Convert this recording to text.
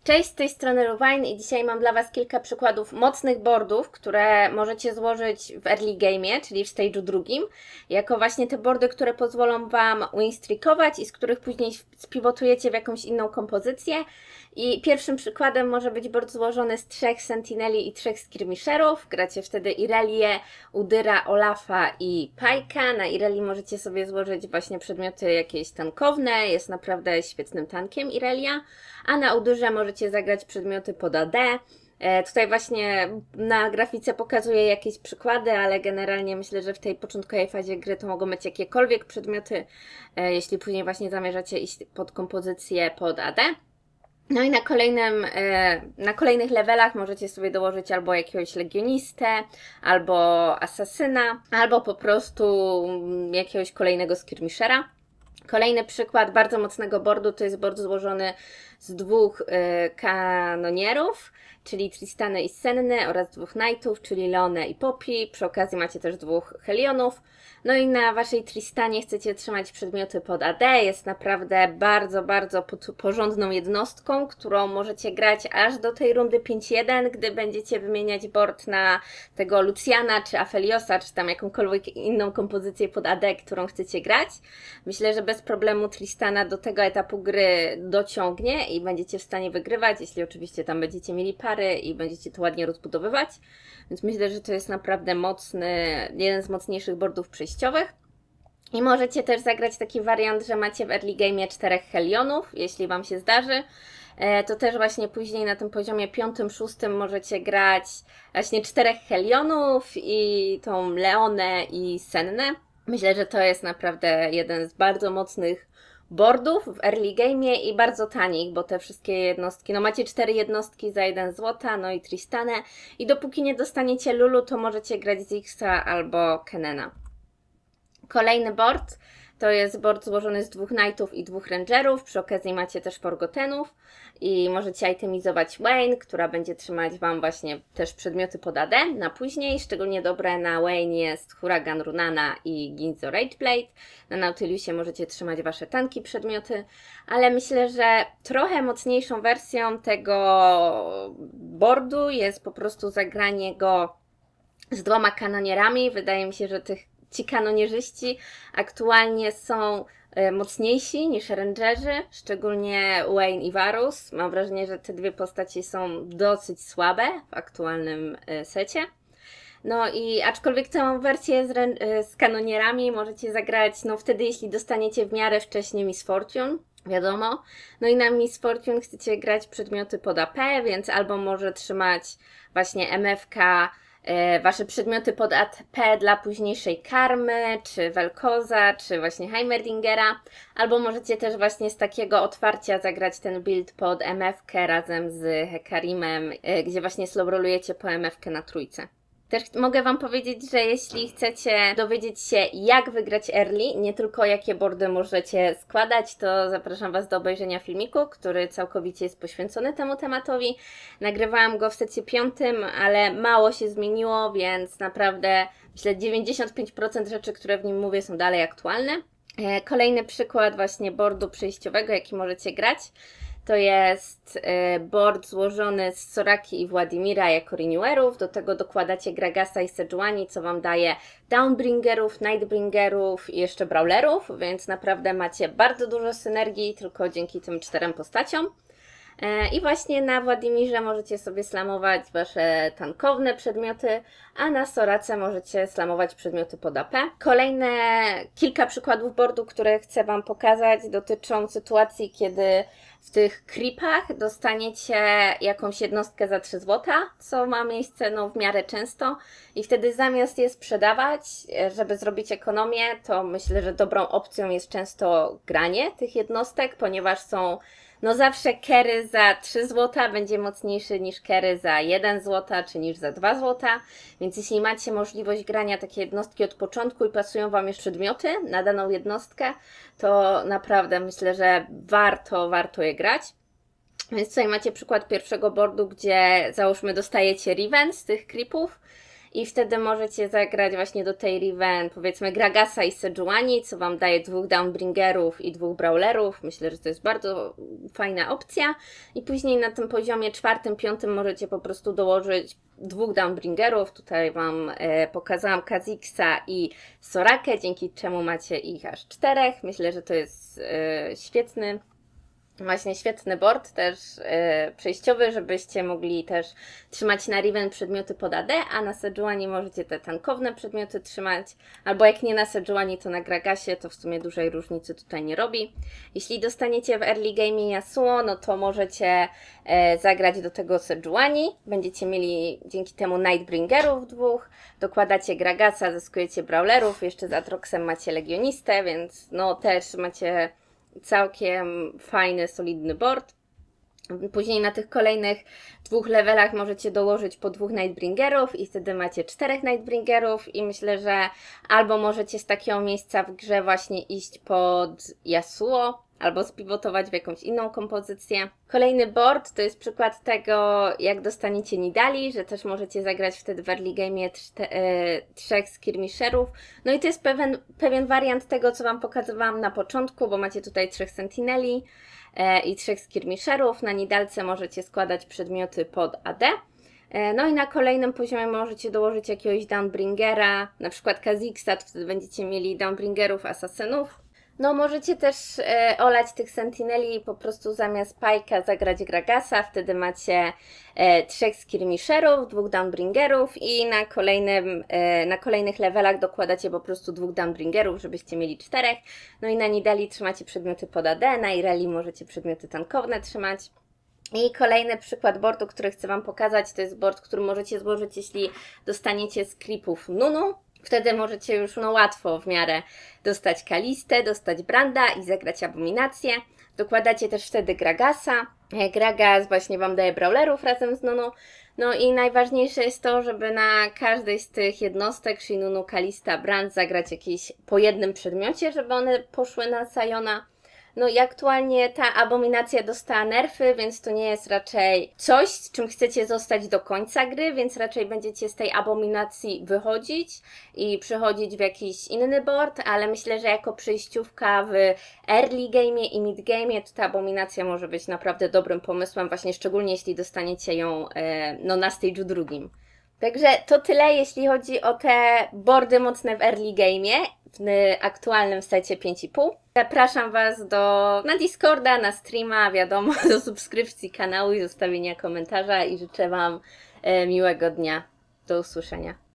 Cześć, z tej strony Ruwine i dzisiaj mam dla Was kilka przykładów mocnych boardów, które możecie złożyć w early game'ie, czyli w stage'u drugim, jako właśnie te boardy, które pozwolą Wam winstreakować i z których później spivotujecie w jakąś inną kompozycję. I pierwszym przykładem może być board złożony z 3 Sentineli i 3 Skirmisherów. Gracie wtedy Irelię, Udyra, Olafa i Pajka. Na Irelii możecie sobie złożyć właśnie przedmioty jakieś tankowne, jest naprawdę świetnym tankiem Irelia, a na Udyrze możecie zagrać przedmioty pod AD. Tutaj właśnie na grafice pokazuję jakieś przykłady, ale generalnie myślę, że w tej początkowej fazie gry to mogą być jakiekolwiek przedmioty, jeśli później właśnie zamierzacie iść pod kompozycję pod AD. No i na kolejnych levelach możecie sobie dołożyć albo jakiegoś legionistę, albo asasyna, albo po prostu jakiegoś kolejnego skirmishera. Kolejny przykład bardzo mocnego boardu to jest board złożony z 2 kanonierów, czyli Tristany i Senny, oraz 2 knightów, czyli Leone i Poppy. Przy okazji macie też 2 Helionów. No i na Waszej Tristanie chcecie trzymać przedmioty pod AD. Jest naprawdę bardzo porządną jednostką, którą możecie grać aż do tej rundy 5-1, gdy będziecie wymieniać board na tego Luciana, czy Afeliosa, czy tam jakąkolwiek inną kompozycję pod AD, którą chcecie grać. Myślę, że bez problemu Tristana do tego etapu gry dociągnie i będziecie w stanie wygrywać, jeśli oczywiście tam będziecie mieli pary i będziecie to ładnie rozbudowywać. Więc myślę, że to jest naprawdę jeden z mocniejszych boardów przejściowych. I możecie też zagrać taki wariant, że macie w early game'ie 4 Helionów, jeśli Wam się zdarzy. To też właśnie później na tym poziomie 5-6 możecie grać właśnie 4 Helionów i tą Leonę i Sennę. Myślę, że to jest naprawdę jeden z bardzo mocnych boardów w early game'ie i bardzo tanich, bo te wszystkie jednostki, no macie 4 jednostki za 1 złota, no i Tristanę, i dopóki nie dostaniecie Lulu, to możecie grać Zixa albo Kenena. Kolejny board to jest board złożony z 2 Knightów i 2 Rangerów, przy okazji macie też Forgotenów i możecie itemizować Wayne, która będzie trzymać Wam właśnie też przedmioty pod AD na później. Szczególnie dobre na Wayne jest Huragan Runana i Ginzo Rageblade. Na Nautilusie możecie trzymać Wasze tanki przedmioty, ale myślę, że trochę mocniejszą wersją tego boardu jest po prostu zagranie go z 2 kanonierami. Wydaje mi się, że ci kanonierzyści aktualnie są mocniejsi niż rangerzy, szczególnie Wayne i Varus. Mam wrażenie, że te dwie postaci są dosyć słabe w aktualnym secie. No i aczkolwiek całą wersję z kanonierami możecie zagrać, no wtedy jeśli dostaniecie w miarę wcześnie Miss Fortune, wiadomo. No i na Miss Fortune chcecie grać przedmioty pod AP, więc albo może trzymać właśnie MFK, Wasze przedmioty pod AP dla późniejszej karmy, czy Vel'Koza, czy właśnie Heimerdingera, albo możecie też właśnie z takiego otwarcia zagrać ten build pod MFK razem z Hekarimem, gdzie właśnie slowrollujecie po MFK na trójce. Też mogę Wam powiedzieć, że jeśli chcecie dowiedzieć się, jak wygrać early, nie tylko jakie boardy możecie składać, to zapraszam Was do obejrzenia filmiku, który całkowicie jest poświęcony temu tematowi. Nagrywałam go w secie 5, ale mało się zmieniło, więc naprawdę myślę 95% rzeczy, które w nim mówię, są dalej aktualne. Kolejny przykład właśnie boardu przejściowego, jaki możecie grać, to jest board złożony z Soraki i Władimira jako renewerów. Do tego dokładacie Gragasa i Sejuani, co Wam daje Downbringerów, Nightbringerów i jeszcze Brawlerów, więc naprawdę macie bardzo dużo synergii tylko dzięki tym 4 postaciom. I właśnie na Władimirze możecie sobie slamować Wasze tankowne przedmioty, a na Sorace możecie slamować przedmioty pod AP. Kolejne kilka przykładów boardu, które chcę Wam pokazać, dotyczą sytuacji, kiedy w tych creepach dostaniecie jakąś jednostkę za 3 złota, co ma miejsce no, w miarę często, i wtedy zamiast je sprzedawać, żeby zrobić ekonomię, to myślę, że dobrą opcją jest często granie tych jednostek, ponieważ są no zawsze carry za 3 złota będzie mocniejszy niż carry za 1 złota, czy niż za 2 złota, więc jeśli macie możliwość grania takiej jednostki od początku i pasują Wam jeszcze przedmioty na daną jednostkę, to naprawdę myślę, że warto je grać. Więc tutaj macie przykład pierwszego boardu, gdzie załóżmy dostajecie Riven z tych creepów i wtedy możecie zagrać właśnie do tej Riven, powiedzmy Gragasa i Sejuani, co Wam daje 2 Downbringerów i 2 Brawlerów. Myślę, że to jest bardzo fajna opcja. I później na tym poziomie 4., 5. możecie po prostu dołożyć 2 Downbringerów. Tutaj Wam pokazałam Kha'Zix'a i Sorakę, dzięki czemu macie ich aż 4. Myślę, że to jest świetny board, też przejściowy, żebyście mogli też trzymać na Riven przedmioty pod AD, a na Sejuani możecie te tankowne przedmioty trzymać, albo jak nie na Sejuani, to na Gragasie, to w sumie dużej różnicy tutaj nie robi. Jeśli dostaniecie w early game Yasuo, no to możecie zagrać do tego Sejuani, będziecie mieli dzięki temu Nightbringerów 2, dokładacie Gragasa, zyskujecie Brawlerów, jeszcze z Atroxem macie Legionistę, więc no też macie całkiem fajny, solidny board. Później na tych kolejnych 2 levelach możecie dołożyć po 2 Nightbringerów i wtedy macie 4 Nightbringerów i myślę, że albo możecie z takiego miejsca w grze właśnie iść pod Yasuo, albo spivotować w jakąś inną kompozycję. Kolejny board to jest przykład tego, jak dostaniecie Nidali, że też możecie zagrać wtedy w early game 3 skirmisherów. No i to jest pewien wariant tego, co Wam pokazywałam na początku, bo macie tutaj 3 sentineli i 3 skirmisherów. Na Nidalce możecie składać przedmioty pod AD. No i na kolejnym poziomie możecie dołożyć jakiegoś Downbringera, na przykład Kha'Zixa, to wtedy będziecie mieli Downbringerów, asasynów. No możecie też olać tych sentineli i po prostu zamiast Pajka zagrać Gragasa, wtedy macie 3 skirmisherów, 2 Downbringerów i na kolejnych levelach dokładacie po prostu 2 Downbringerów, żebyście mieli 4. No i na Nidali trzymacie przedmioty pod AD, na Irelie możecie przedmioty tankowne trzymać. I kolejny przykład boardu, który chcę Wam pokazać, to jest board, który możecie złożyć, jeśli dostaniecie z creepów Nunu. Wtedy możecie już łatwo w miarę dostać Kalistę, dostać Branda i zagrać Abominację. Dokładacie też wtedy Gragasa. Gragas właśnie Wam daje Brawlerów razem z Nunu. No i najważniejsze jest to, żeby na każdej z tych jednostek, czyli Nunu, Kalista, Brand, zagrać jakieś po jednym przedmiocie, żeby one poszły na Siona. No i aktualnie ta Abominacja dostała nerfy, więc to nie jest raczej coś, z czym chcecie zostać do końca gry, więc raczej będziecie z tej Abominacji wychodzić i przechodzić w jakiś inny board, ale myślę, że jako przejściówka w early game i mid game to ta Abominacja może być naprawdę dobrym pomysłem, właśnie szczególnie jeśli dostaniecie ją na stage'u 2. Także to tyle, jeśli chodzi o te boardy mocne w early game w aktualnym secie 5,5. Zapraszam Was na Discorda, na streama, wiadomo, do subskrypcji kanału i zostawienia komentarza i życzę Wam miłego dnia. Do usłyszenia.